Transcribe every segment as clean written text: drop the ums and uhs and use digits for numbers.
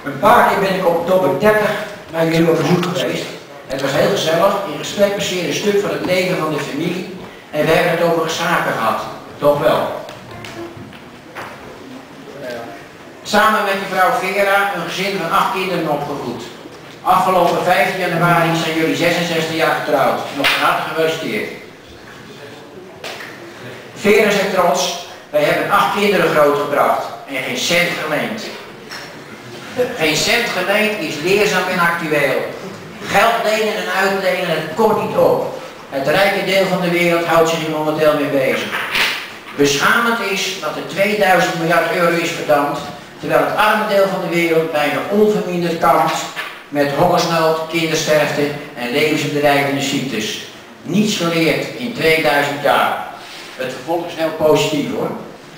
Een paar keer ben ik op oktober 30 bij jullie op bezoek geweest. Het was heel gezellig, in gesprek passeerde een stuk van het leven van de familie en we hebben het over zaken gehad. Toch wel. Samen met mevrouw Vera een gezin van 8 kinderen opgevoed. Afgelopen 15 januari zijn jullie 66 jaar getrouwd. Nog van harte gefeliciteerd. Vera zegt trots, wij hebben 8 kinderen grootgebracht en geen cent geleend. Geen cent geleend is leerzaam en actueel. Geld lenen en uitlenen, het komt niet op. Het rijke deel van de wereld houdt zich hier momenteel mee bezig. Beschamend is dat er 2000 miljard euro is verdampt, terwijl het arme deel van de wereld bijna onverminderd kampt met hongersnood, kindersterfte en levensbedreigende ziektes. Niets geleerd in 2000 jaar. Het vervolg is heel positief hoor.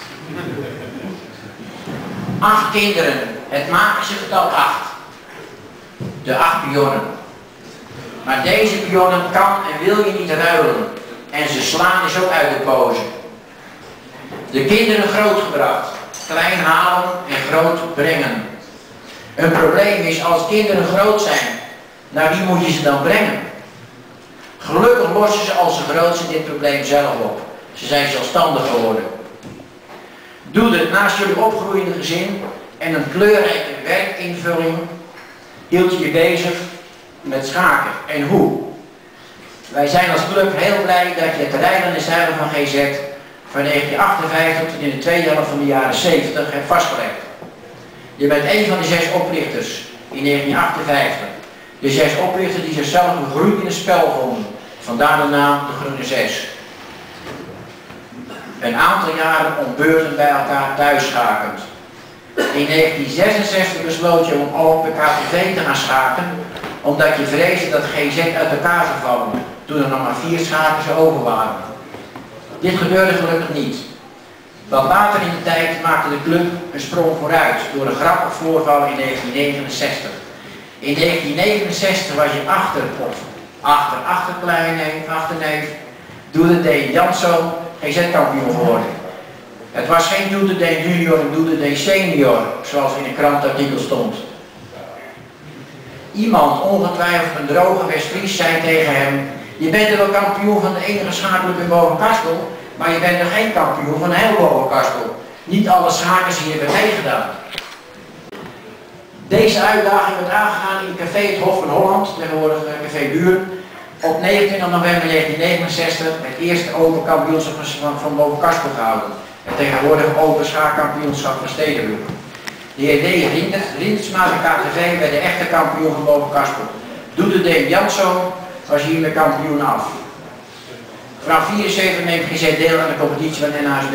8 kinderen, het magische getal 8. De 8 pionnen. Maar deze pionnen kan en wil je niet ruilen. En ze slaan dus ook uit de poze. De kinderen grootgebracht. Klein halen en groot brengen. Een probleem is als kinderen groot zijn. Naar wie moet je ze dan brengen? Gelukkig lossen ze als ze groot zijn dit probleem zelf op. Ze zijn zelfstandig geworden. Doe het naast jullie opgroeiende gezin en een kleurrijke werkinvulling hield je je bezig met schaken. En hoe? Wij zijn als club heel blij dat je het rijden en zeilen van GZ van 1958 tot in de tweede helft van de jaren 70 hebt vastgelegd. Je bent een van de 6 oprichters in 1958. De 6 oprichters die zichzelf een groeiende spel vonden. Vandaar de naam de Groene 6. Een aantal jaren om beurten bij elkaar thuis schakend. In 1966 besloot je om op de KTV te gaan schaken, omdat je vreesde dat GZ uit elkaar zou vallen, toen er nog maar 4 schakers over waren. Dit gebeurde gelukkig niet. Wat later in de tijd maakte de club een sprong vooruit door een grappig voorval in 1969. In 1969 was je achterneef Doede D. Janszoon GZ-kampioen geworden. Het was geen Doede D. junior en Doede D. senior, zoals in een krantartikel stond. Iemand, ongetwijfeld een droge West-Fries, zei tegen hem: je bent er wel kampioen van de enige schaakclub in Boven-Kastel, maar je bent er geen kampioen van heel Boven-Kastel. Niet alle schakers hier hebben meegedaan. Deze uitdaging werd aangegaan in Café het Hof van Holland, tegenwoordig Café Buren, op 29 november 1969 het eerste open kampioenschap van Boven-Kastel gehouden. Het tegenwoordig open schaakkampioenschap van Stedenbroek. De heer D. Rindersma en KTV werd de echte kampioen van Boven-Kastel. Doede D. Janszoon was hiermee kampioen af. Vanaf 74 neemt GZ deel aan de competitie van NHSB.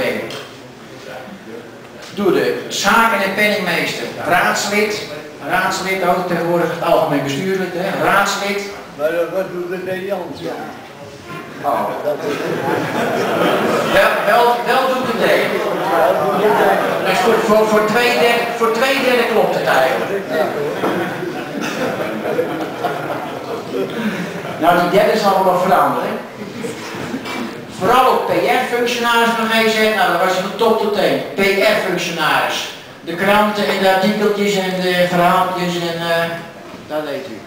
Doede, schaken en penningmeester, raadslid ook tegenwoordig het algemeen bestuurlid, raadslid. Maar wat doet de Nederlands? Ja. Oh. Wel doet het deel. Dus voor 2/3 klopt het eigenlijk. Nou, die derde zal wel nog veranderen. Vooral ook PR-functionaris van GZ, nou dat was van top tot teen. PR-functionaris. De kranten en de artikeltjes en de verhaaltjes en dat weet u.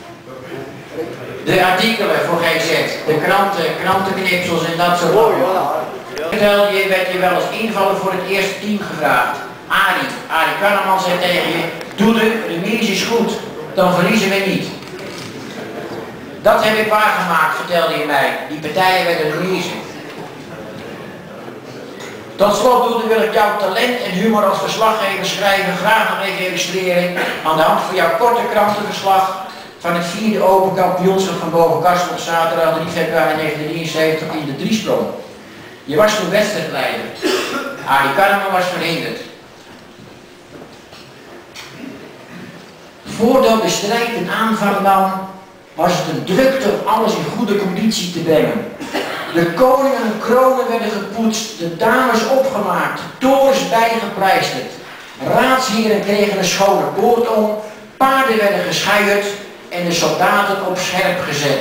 De artikelen voor GZ, de krantenknipsels en dat soort dingen. Je werd je wel als invaller voor het eerste team gevraagd. Arie Karneman zei tegen je: doe de remise is goed, dan verliezen we niet. Dat heb ik waargemaakt, vertelde je mij. Die partijen werden remise. Tot slot, Doede, wil ik jouw talent en humor als verslaggever schrijven graag nog even illustreren aan de hand van jouw korte krantenverslag van het 4e open kampioenschap van Boven-Kastel op zaterdag 3 februari 1973 in de driesprong. Je was toen wedstrijdleider. Arie Karneman was verhinderd. Voordat de strijd een aanvang nam, was het een drukte om alles in goede conditie te brengen. De koningen en kronen werden gepoetst, de dames opgemaakt, torens bijgepleisterd. Raadsheren kregen een schone boord om, paarden werden geschuierd en de soldaten op scherp gezet.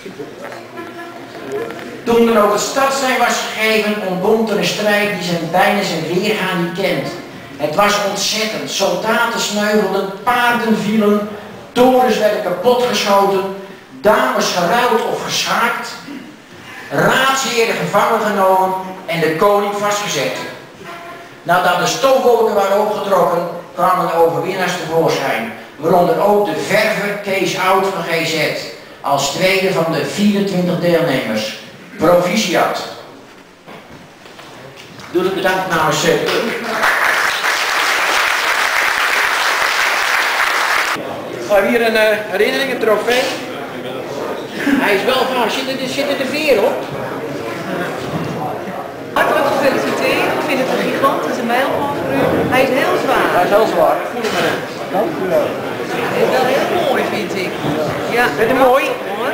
Toen er ook het stadssein was gegeven, ontbond er een strijd die zijn bijna zijn weergaan niet kent. Het was ontzettend. Soldaten sneuvelden, paarden vielen, torens werden kapotgeschoten, dames geruild of geschaakt, raadsheren gevangen genomen en de koning vastgezet. Nadat de stofwolken waren opgetrokken, kwamen de overwinnaars tevoorschijn, waaronder ook de verver Kees Oud van GZ, als tweede van de 24 deelnemers. Proficiat. Doe het bedankt namens ik ga hier een herinnering, een trofee. Hij is wel van, zit er de veer op? Hartelijk gefeliciteerd, ik vind het een gigantische mijlpaal voor u. Hij is heel zwaar. Hij is heel zwaar, ik voel hem erin. Dank u wel. Hij is wel heel mooi, vind ik. Ja, Vind je hem mooi? Hoor.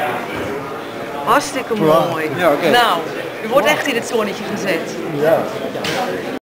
Hartstikke mooi. Ja, oké. Nou, u wordt echt in het zonnetje gezet. Ja.